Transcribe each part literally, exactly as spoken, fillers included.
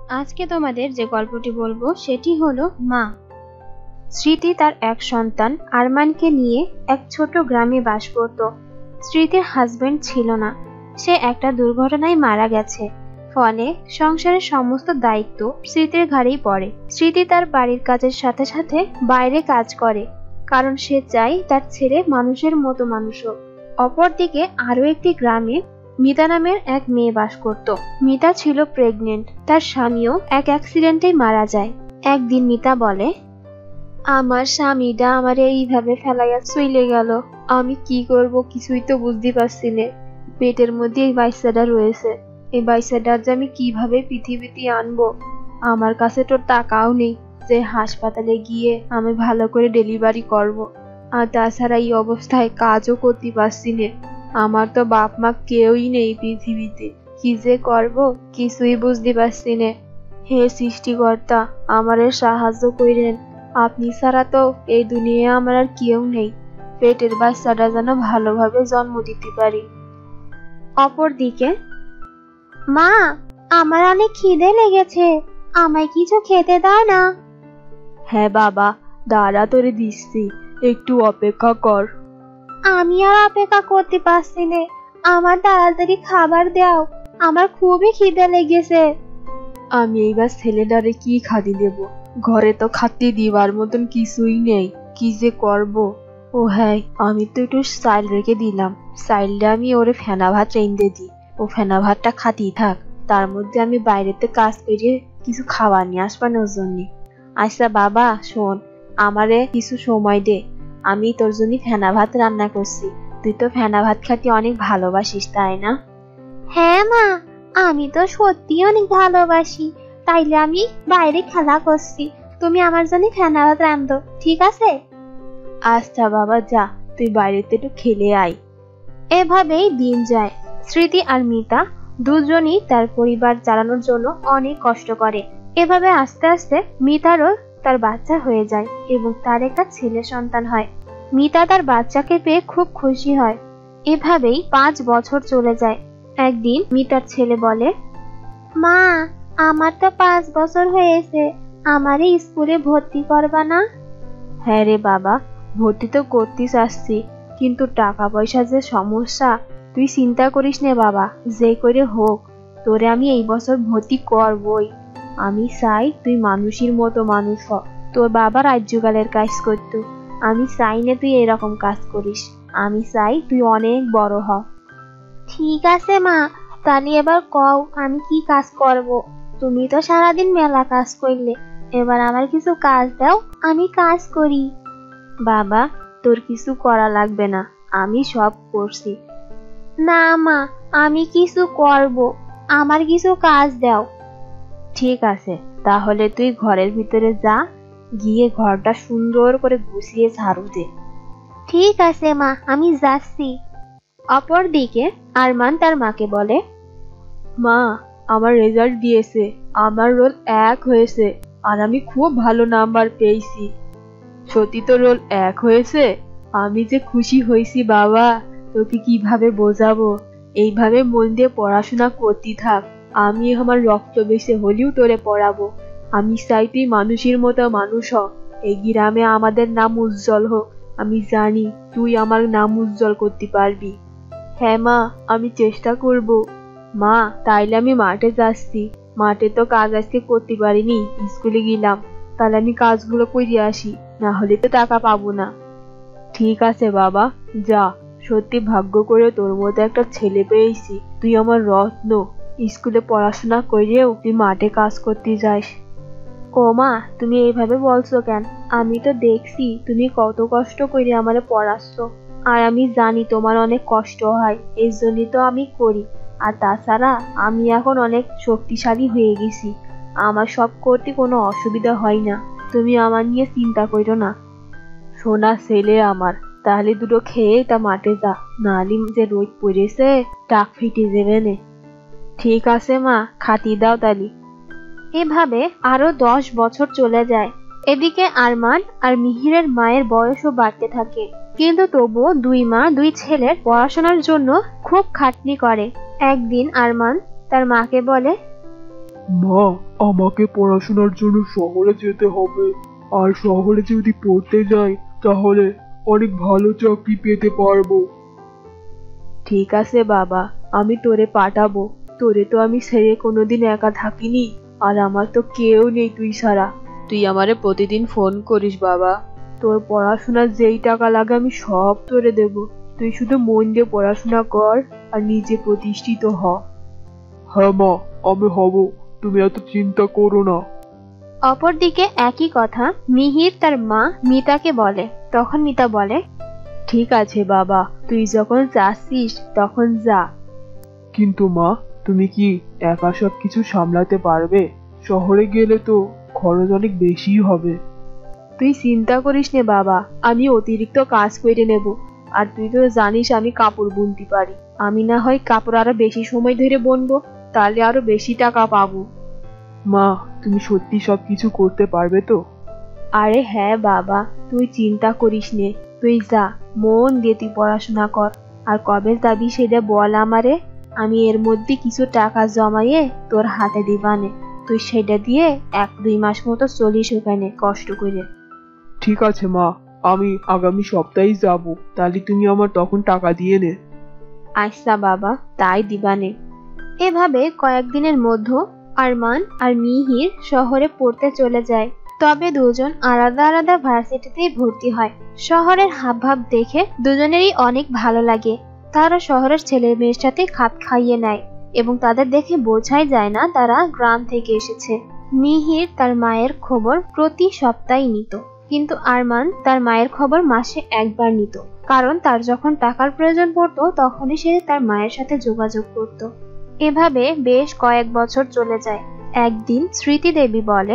আজকে তোমাদের যে গল্পটি বলবো সেটি হলো মা। স্মৃতি তার এক সন্তান আরমানকে নিয়ে এক ছোট গ্রামে বাস করত। স্মৃতির হাজবেন্ড ছিল না, সে একটা দুর্ঘটনায় মারা গেছে। ফলে সংসারের সমস্ত দায়িত্ব স্মৃতির ঘাড়েই পড়ে। স্মৃতি তার বাড়ির কাজের সাথে সাথে বাইরে কাজ করে, কারণ সে চায় তার ছেলে মানুষের মতো মানুষ হোক। অপরদিকে আরো একটি গ্রামে মিতা নামের এক মেয়ে বাস করত। মিতা ছিল প্রেগনেন্ট, তার স্বামীও এক অ্যাক্সিডেন্টে মারা যায়। একদিন মিতা বলে, আমার স্বামীটা আমার এইভাবে ফেলাইয়া চলে গেল, আমি কি করব কিছুই তো বুঝতে পারছি না। পেটের মধ্যে এই বাচ্চাটা রয়েছে, এই বাচ্চাটার যে আমি কিভাবে পৃথিবীতে আনবো। আমার কাছে তো টাকাও নেই যে হাসপাতালে গিয়ে আমি ভালো করে ডেলিভারি করব। আর তাছাড়া এই অবস্থায় কাজও করতে পারছি না। আমার তো বাপ মা কেউই নেই পৃথিবীতে, কি যে করব কিছুই বুঝতে পারছি না। হে সৃষ্টিকর্তা, আমারে সাহায্য করেন, আপনি ছাড়া তো এই দুনিয়ায় আমার আর কেউ নেই। পেটের বাচ্চাটা যেন ভালোভাবে জন্ম দিতে পারি। অপরদিকে, মা, আমার অনেক খিদে লেগেছে, আমায় কিছু খেতে দাও না। হ্যাঁ বাবা, দাঁড়া তোরে দিচ্ছি, একটু অপেক্ষা কর। আমি আর অপেক্ষা করতে পারছি না, আমার তাড়াতাড়ি খাবার দাও, আমার খুবই খিদে লেগেছে। আমি এইবার ছেলেটারে কি খাদি দেব, ঘরে তো খাতে দিবার মতন কিছুই নেই, কি যে করব। ও হ্যাঁ, আমি তো একটু চাইল রেখে দিলাম, চাইলটা আমি ওরে ফেনা ভাত রেঁধে দিই, ও ফেনা ভাতটা খাতেই থাক। তার মধ্যে আমি বাইরেতে কাজ করে কিছু খাবার নিয়ে আসবানোর জন্য। আচ্ছা বাবা শোন, আমারে কিছু সময় দে, আমি তোর জন্য ফেনা ভাত রান্না করছি। তুই তো ফেনা ভাত খাতে অনেক ভালোবাসিস, তাই না? হ্যাঁ মা, আমি তো সত্যি অনেক ভালোবাসি, তাইলে আমি বাইরে খেলা করছি, তুমি আমার জন্য ফেনা ভাত রান্ধো, ঠিক আছে? আচ্ছা বাবা যা, তুই বাইরেতে একটু খেলে আয়। এভাবেই দিন যায়। স্মৃতি আর মিতা দুজনই তার পরিবার চালানোর জন্য অনেক কষ্ট করে। এভাবে আস্তে আস্তে মিতারও তার বাচ্চা হয়ে যায় এবং তার একটা ছেলে সন্তান হয়। মিতা তার বাচ্চাকে পেয়ে খুব খুশি হয়। এভাবেই পাঁচ বছর চলে যায়। একদিন মিতার ছেলে বলে, মা, আমার তো পাঁচ বছর হয়েছে, আমারে স্কুলে ভর্তি করবা না? হ্যাঁ রে বাবা, ভর্তি তো করতে চাচ্ছি, কিন্তু টাকা পয়সা যে সমস্যা। তুই চিন্তা করিস নে বাবা, যে করে হোক তোরে আমি এই বছর ভর্তি করবই। আমি চাই তুই মানুষের মতো মানুষ হ। তোর বাবা রাজ্যকালের কাজ করত, আমি চাই না তুই এরকম কাজ করিস, আমি চাই তুই অনেক বড় হ। ঠিক আছে মা, তাহলে এবার কও আমি কি কাজ করব। তুমি তো সারাদিন মেলা কাজ করলে, এবার আমার কিছু কাজ দাও, আমি কাজ করি। বাবা, তোর কিছু করা লাগবে না, আমি সব করছি। না মা, আমি কিছু করব, আমার কিছু কাজ দাও। ঠিক আছে, তাহলে তুই ঘরের ভিতরে যা, গিয়ে ঘরটা সুন্দর করে গুছিয়ে ঝাড়ু দে। ঠিক আছে মা, আমি যাচ্ছি। অপরদিকে আরমান তার মাকে বলে, মা, আমার রেজাল্ট দিয়েছে, আমার রোল এক হয়েছে, আর আমি খুব ভালো নাম্বার পেয়েছি। সত্যি তো রোল এক হয়েছে? আমি যে খুশি হয়েছি বাবা, তোকে কিভাবে বোঝাবো। এইভাবে মন দিয়ে পড়াশোনা করতে থাক, আমি আমার রক্ত বেশে হলেও তোরে পড়াবো। আমি চাই তুই মানুষের মতো মানুষ হ, এই গ্রামে আমাদের নাম উজ্জ্বল হোক। আমি জানি তুই আমার নাম উজ্জ্বল করতে পারবি। হ্যাঁ মা, আমি চেষ্টা করব। মা, তাইলে আমি মাঠে যাচ্ছি, মাঠে তো কাজ আজকে করতে পারিনি, স্কুলে গেলাম, তাহলে আমি কাজগুলো করে আসি, না হলে তো টাকা পাবো না। ঠিক আছে বাবা, যা। সত্যি ভাগ্য করে তোর মতো একটা ছেলে পেয়েছি, তুই আমার রত্ন। স্কুলে পড়াশোনা করেও তুই মাঠে কাজ করতে যাস। ও মা, তুমি এইভাবে বলছো কেন? আমি তো দেখছি তুমি কত কষ্ট করে আমারে পড়াচ্ছ, আর আমি জানি তোমার অনেক কষ্ট হয়, এই জন্যই তো আমি করি। আর তাছাড়া আমি এখন অনেক শক্তিশালী হয়ে গেছি, আমার সব করতে কোনো অসুবিধা হয় না, তুমি আমার নিয়ে চিন্তা করো না। সোনা ছেলে আমার, তাহলে দুটো খেয়ে তা মাঠে যা, নাহলে যে রোদ পড়েছে টাক ফিটে যাবে নে। ঠিক আছে মা, খাতি দাও তালি। এভাবে আরো দশ বছর চলে যায়। এদিকে আরমান আর মিহিরের মায়ের বয়সও বাড়তে থাকে, কিন্তু তবুও দুই মা দুই ছেলের পড়াশোনার জন্য খুব খাটনি করে। একদিন আরমান তার মাকে বলে, মা, আমাকে পড়াশোনার জন্য শহরে যেতে হবে। আর শহরে যদি পড়তে যাই তাহলে অনেক ভালো চাকরি পেতে পারবো। ঠিক আছে বাবা, আমি তোরে পাঠাবো। তোরে তো আমি ছেড়ে কোনোদিন একা থাকিনি, আর আমার তো কেউ নেই তুই ছাড়া। তুই আমারে প্রতিদিন ফোন করিস বাবা। তোর পড়াশোনার যেই টাকা লাগে আমি সব তোরে দেব। তুই শুধু মন দিয়ে পড়াশোনা কর আর নিজে প্রতিষ্ঠিত হ। হ্যাঁ মা, আমি হব, তুমি এত চিন্তা করো না। অপরদিকে একই কথা মিহির তার মা মিতাকে বলে। তখন মিতা বলে, ঠিক আছে বাবা, তুই যখন চাচ্ছিস তখন যা। কিন্তু মা, তুমি কি একা সব কিছু সামলাতে পারবে? শহরে গেলে তো খরচ অনেক বেশি হবে। তুই চিন্তা করিস নে বাবা, আমি অতিরিক্ত কাজ করে নেব। আর তুই তো জানিস আমি কাপড় বুনতে পারি। আমি না হয় কাপড় আরো বেশি সময় ধরে বুনবো, তাহলে আরো বেশি টাকা পাবো। মা, তুমি সত্যি সব কিছু করতে পারবে তো? আরে হ্যাঁ বাবা, তুই চিন্তা করিস নে। তুই যা, মন দিয়ে তুই পড়াশোনা কর। আর কবে যাবি সেটা বল আমারে। আমি এর মধ্যে কিছু টাকা জমাইয়ে তোর হাতে দিবানে। তুই সেটা দিয়ে এক দুই মাস মতো চলিস ওখানে কষ্ট করে। ঠিক আছে মা, আমি আগামী সপ্তাহেই যাব। তাহলে তুমি আমার তখন টাকা দিয়ে নে। আচ্ছা বাবা, তাই দিবানে। এভাবে কয়েকদিনের মধ্যে আরমান আর মিহির শহরে পড়তে চলে যায়। তবে দুজন আলাদা আলাদা ভার্সিটিতেই ভর্তি হয়। শহরের হাবভাব দেখে দুজনেরই অনেক ভালো লাগে। তারা শহরের ছেলে মেয়ের সাথে খাপ খাইয়ে নেয় এবং তাদের দেখে বোঝাই যায় না তারা গ্রাম থেকে এসেছে। মিহির তার মায়ের খবর প্রতি সপ্তাহে নিত, কিন্তু আরমান তার মায়ের খবর মাসে একবার নিত, কারণ তার যখন টাকার প্রয়োজন পড়তো তখনই সে তার মায়ের সাথে যোগাযোগ করত। এভাবে বেশ কয়েক বছর চলে যায়। একদিন স্মৃতি দেবী বলে,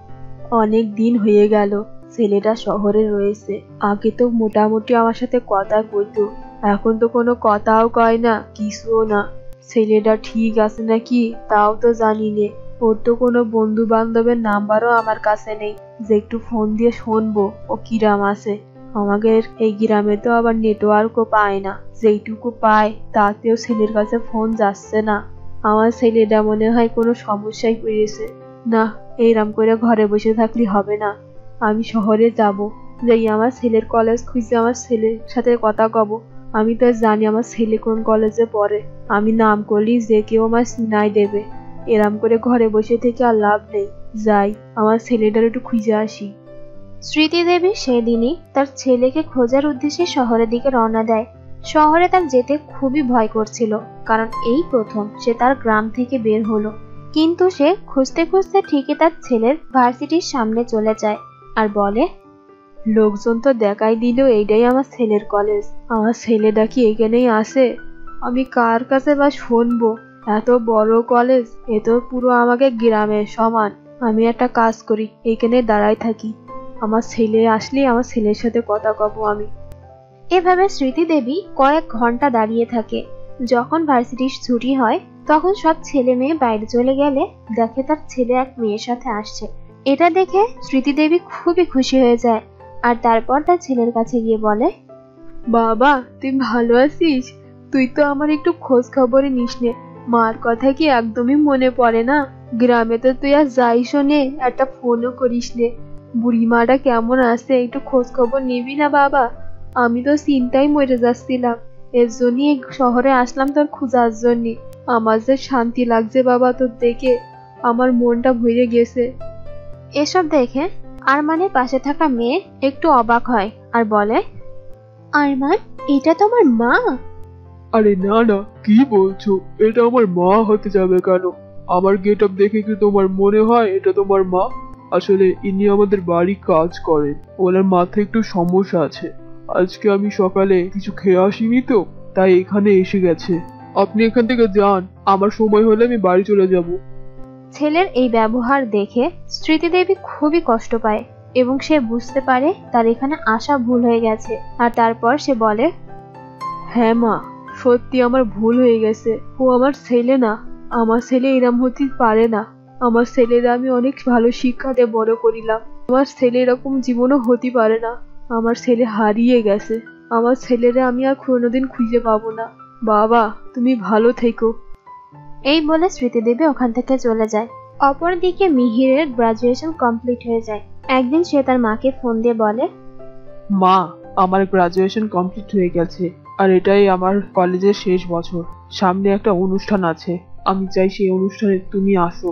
অনেক দিন হয়ে গেল ছেলেটা শহরে রয়েছে। আগে তো মোটামুটি আমার সাথে কথা কইতো, এখন তো কোনো কথাও কয় না, কিছুও না। ছেলেটা ঠিক আছে নাকি তাও তো জানি নে। ওর তো কোনো বন্ধু বান্ধবের নাম্বারও আমার কাছে নেই যে একটু ফোন দিয়ে শুনবো ও কিরাম আছে। আমাদের এই গ্রামে তো আবার নেটওয়ার্কও পায় না, যেইটুকু পায় তাতেও ছেলের কাছে ফোন যাচ্ছে না। আমার ছেলেটা মনে হয় কোনো সমস্যায় পড়েছে। না, এইরাম করে ঘরে বসে থাকলে হবে না। আমি শহরে যাব, যাই আমার ছেলের কলেজ খুঁজে আমার ছেলের সাথে কথা কব। আমি তো জানি আমার ছেলে কোন কলেজে পড়ে। আমি নাম করলি যে কেউ আমার চিনাই দেবে। এরাম করে ঘরে বসে থেকে আর লাভ নেই। যাই, আমার ছেলেটার একটু খুঁজে আসি। স্মৃতি দেবী সেদিনই তার ছেলেকে খোঁজার উদ্দেশ্যে শহরের দিকে রওনা দেয়। শহরে তার যেতে খুবই ভয় করছিল, কারণ এই প্রথম সে তার গ্রাম থেকে বের হলো। কিন্তু সে খুঁজতে খুঁজতে ঠিকই তার ছেলের ভার্সিটির সামনে চলে যায় আর বলে, লোকজন তো দেখাই দিল এইটাই আমার ছেলের কলেজ। আমার ছেলেটা কি এখানেই আছে? আমি কার কাছে বা শুনবো? এত বড় কলেজ, এ তো পুরো আমাকে গ্রামের সমান। আমি একটা কাজ করি, এখানে দাঁড়াই থাকি। আমার ছেলে আসলে আমার ছেলের সাথে কথা কব আমি। এভাবে স্মৃতি দেবী কয়েক ঘন্টা দাঁড়িয়ে থাকে। যখন ভার্সিটির ছুটি হয় তখন সব ছেলে মেয়ে বাইরে চলে গেলে দেখে তার ছেলে এক মেয়ের সাথে আসছে। এটা দেখে স্মৃতি দেবী খুবই খুশি হয়ে যায় আর তারপর তার ছেলের কাছে গিয়ে বলে, বাবা, তুই ভালো আছিস? তুই তো আমার একটু খোঁজ খবরই নিস নে। মার কথা কি একদমই মনে পড়ে না? গ্রামে তো তুই আর যাই শোনে, একটা ফোনও করিস নে। বুড়ি মাটা কেমন আছে একটু খোঁজ খবর নিবি না বাবা? আমি তো চিন্তায় মরে যাচ্ছিলাম, এর জন্যই শহরে আসলাম তোর খোঁজার জন্যে। আমার যে শান্তি লাগছে বাবা তোর দেখে, আমার মনটা ভরে গেছে। এসব দেখে আরমানের পাশে থাকা মেয়ে একটু অবাক হয় আর বলে, আরমান, এটা তোমার মা? আরে না না, কি বলছো? এটা আমার মা হতে যাবে কেন? আমার গেট আপ দেখে কি তোমার মনে হয় এটা তোমার মা? আসলে ইনি আমাদের বাড়ি কাজ করেন, ওনার মাথায় একটু সমস্যা আছে। আজকে আমি সকালে কিছু খেয়ে আসিনি তো, তাই এখানে এসে গেছে। আপনি এখান থেকে যান, আমার সময় হলে আমি বাড়ি চলে যাব। ছেলের এই ব্যবহার দেখে স্মৃতি দেবী খুবই কষ্ট পায় এবং সে বুঝতে পারে তার এখানে আসা ভুল হয়ে গেছে। আর তারপর সে বলে, হ্যাঁ মা, সত্যি আমার ভুল হয়ে গেছে। ও আমার ছেলে না, আমার ছেলে এরম হতে পারে না। আমার ছেলেরা আমি অনেক ভালো শিক্ষা দিয়ে বড় করিলাম। আমার ছেলে এরকম জীবনও হতে পারে না। আমার ছেলে হারিয়ে গেছে। আমার ছেলেরা আমি আর কোনোদিন খুঁজে পাবো না। বাবা, তুমি ভালো থেকো। এই বলে স্মৃতি দেবী ওখান থেকে চলে যায়। অপরদিকে মিহিরের গ্রাজুয়েশন কমপ্লিট হয়ে যায়। একদিন সে তার মাকে ফোন দিয়ে বলে, মা, আমার গ্রাজুয়েশন কমপ্লিট হয়ে গেছে আর এটাই আমার কলেজের শেষ বছর। সামনে একটা অনুষ্ঠান আছে, আমি চাই সেই অনুষ্ঠানে তুমি আসো।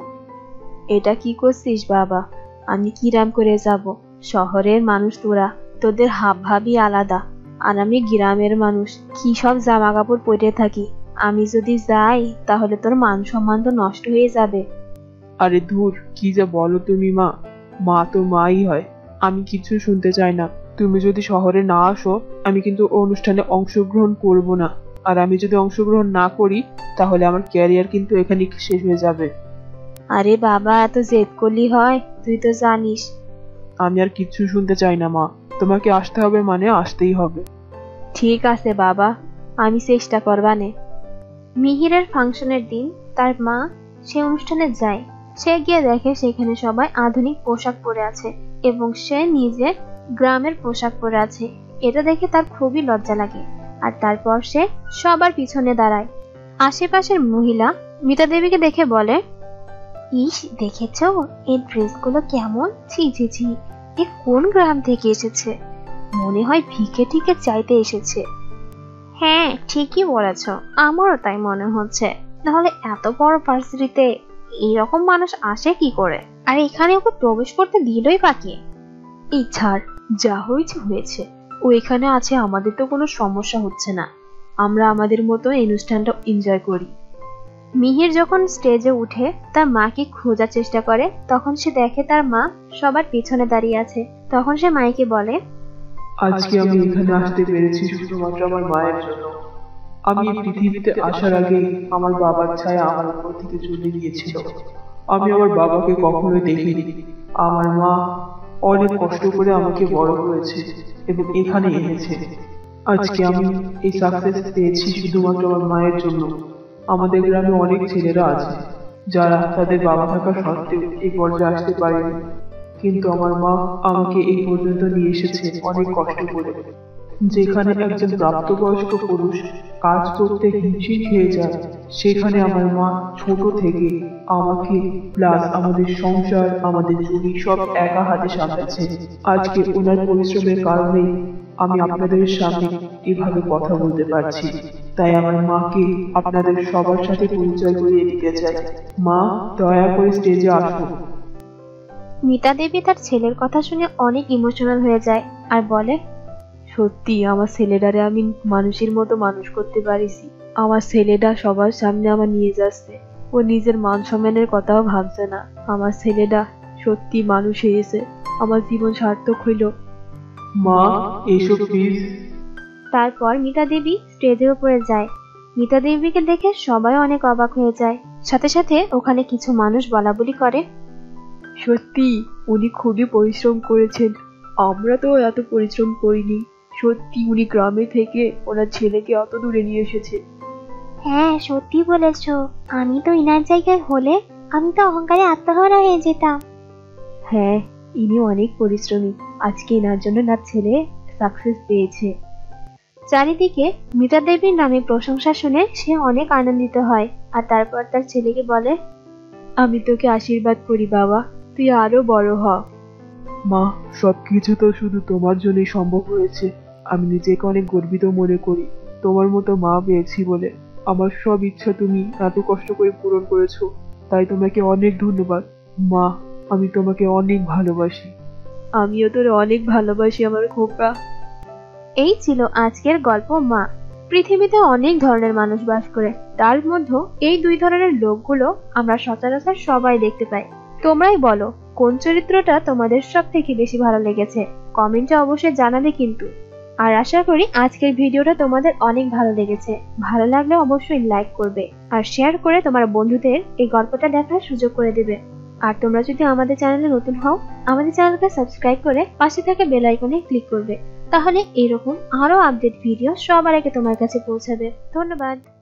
এটা কি করছিস বাবা? আমি কিরাম করে যাব? শহরের মানুষ তোরা, তোদের হাব ভাবই আলাদা, আর আমি গ্রামের মানুষ, কি সব জামা কাপড় পরে থাকি। আমি যদি যাই তাহলে তোর মান সম্মান তো নষ্ট হয়ে যাবে। আরে ধুর, কি যা বলো তুমি মা, মা তো মাই হয়। আমি কিছু শুনতে চাই না। তুমি যদি শহরে না আসো আমি কিন্তু অনুষ্ঠানে অংশগ্রহণ করব না। আর আমি যদি অংশগ্রহণ না করি তাহলে আমার ক্যারিয়ার কিন্তু এখানে শেষ হয়ে যাবে। আরে বাবা, এত জেদ করলি হয়? তুই তো জানিস। আমি আর কিচ্ছু শুনতে চাই না মা, তোমাকে আসতে হবে মানে আসতেই হবে। ঠিক আছে বাবা, আমি চেষ্টা করবানে। মিহিরের ফাংশনের দিন তার মা সে অনুষ্ঠানে যায়। সে গিয়ে দেখে সেখানে সবাই আধুনিক পোশাক পরে আছে এবং সে নিজে গ্রামের পোশাক পরে আছে। এটা দেখে তার খুবই লজ্জা লাগে আর তারপর সে সবার পিছনে দাঁড়ায়। আশেপাশের মহিলা মিতা দেবীকে দেখে বলে, ইস, দেখেছো এই ড্রেসগুলো কেমন? ছি ছি ছি, এ কোন গ্রাম থেকে এসেছে? মনে হয় ভিকে টিকে চাইতে এসেছে। হ্যাঁ, ঠিকই বলেছ, আমারও তাই মনে হচ্ছে। তাহলে এত বড় ভার্সিটিতে এইরকম মানুষ আসে কি করে? আর এখানে ওকে প্রবেশ করতে দিলই পাকে। এই ছাড়, যা হয়েছে হয়েছে। ও এখানে আছে, আমাদের তো কোনো সমস্যা হচ্ছে না। আমরা আমাদের মতো এই অনুষ্ঠানটা এনজয় করি। মিহির যখন স্টেজে উঠে তার মাকে খোঁজার চেষ্টা করে, তখন সে দেখে তার মা সবার পিছনে দাঁড়িয়ে আছে। তখন সে মাইকে বলে, আজকে আমি এখানে আসতে পেরেছি শুধুমাত্র আমার মায়ের জন্য। আমি এই পৃথিবীতে আসার আগে আমার বাবার ছায়া আমার উপর থেকে চলে গিয়েছিল। আমি আমার বাবাকে কখনোই দেখিনি। আমার মা অনেক কষ্ট করে আমাকে বড় করেছে এবং এখানে এনেছে। আজকে আমি এই সাকসেস পেয়েছি শুধুমাত্র আমার মায়ের জন্য। আমাদের গ্রামে অনেক ছেলেরা আছে যারা তাদের বাবা থাকা সত্ত্বেও এই পর্যায়ে আসতে পারেনি, কিন্তু আমার মা আমাকে এই পর্যন্ত নিয়ে এসেছে অনেক কষ্ট করে। যেখানে একজন প্রাপ্তবয়স্ক পুরুষ কাজ করতে হিমশিম খেয়ে যায়, সেখানে আমার মা ছোট থেকে আমাকে প্লাস আমাদের সংসার, আমাদের জমি সব একা হাতে সামলাচ্ছে। আজকে ওনার পরিশ্রমের কারণে আমি আপনাদের সামনে এভাবে কথা বলতে পারছি। তাই আমার মাকে আপনাদের সবার সাথে পরিচয় করিয়ে দিতে চাই। মা, দয়া করে স্টেজে আসুন। মিতা দেবী তার ছেলের কথা শুনে অনেক ইমোশনাল হয়ে যায় আর বলে, সত্যি আমার ছেলেটারে আমি মানুষের মতো মানুষ করতে পারিছি। আমার ছেলেটা সবার সামনে আমার নিয়ে যাচ্ছে, ও নিজের মান সম্মানের কথাও ভাবছে না। আমার ছেলেটা সত্যি মানুষ হয়েছে, আমার জীবন সার্থক হইল। মা, এসো প্লিজ। তারপর মিতা দেবী স্টেজের উপরে যায়। মিতা দেবীকে দেখে সবাই অনেক অবাক হয়ে যায়। সাথে সাথে ওখানে কিছু মানুষ বলাবলি করে, সত্যি উনি খুবই পরিশ্রম করেছেন, আমরা তো এত পরিশ্রম করিনি। সত্যি উনি গ্রামে থেকে ওনার ছেলেকে অত দূরে নিয়ে এসেছে। হ্যাঁ, সত্যি বলেছ, আমি তো ইনার জায়গায় হলে আমি তো অহংকারে আত্মহারা হয়ে যেতাম। হ্যাঁ, ইনি অনেক পরিশ্রমী, আজকে এনার জন্য না ছেলে সাকসেস পেয়েছে। চারিদিকে মিতা দেবীর নামে প্রশংসা শুনে সে অনেক আনন্দিত হয় আর তারপর তার ছেলেকে বলে, আমি তোকে আশীর্বাদ করি বাবা, তুই আরো বড় হ। মা, সবকিছু তো শুধু তোমার জন্যই সম্ভব হয়েছে। আমি নিজেকে অনেক গর্বিত মনে করি তোমার মতো মা পেয়েছি বলে। আমার সব ইচ্ছা তুমি এত কষ্ট করে পূরণ করেছো, তাই তোমাকে অনেক ধন্যবাদ। মা, আমি তোমাকে অনেক ভালোবাসি। আমিও তোর অনেক ভালোবাসি আমার খোকা। এই ছিল আজকের গল্প মা। পৃথিবীতে অনেক ধরনের মানুষ বাস করে, তার মধ্যে এই দুই ধরনের লোকগুলো আমরা সচরাচর সবাই দেখতে পাই। তোমরাই বলো কোন চরিত্রটা তোমাদের সব থেকে বেশি ভালো লেগেছে, কমেন্টে অবশ্যই জানাবে কিন্তু। আর আশা করি আজকের ভিডিওটা তোমাদের অনেক ভালো লেগেছে। ভালো লাগলে অবশ্যই লাইক করবে আর শেয়ার করে তোমার বন্ধুদের এই গল্পটা দেখার সুযোগ করে দেবে। আর তোমরা যদি আমাদের চ্যানেলে নতুন হও, আমাদের চ্যানেলকে সাবস্ক্রাইব করে পাশে থাকা বেল আইকনে ক্লিক করবে, তাহলে এরকম আরো আপডেট ভিডিও সবার আগে তোমার কাছে পৌঁছাবে। ধন্যবাদ।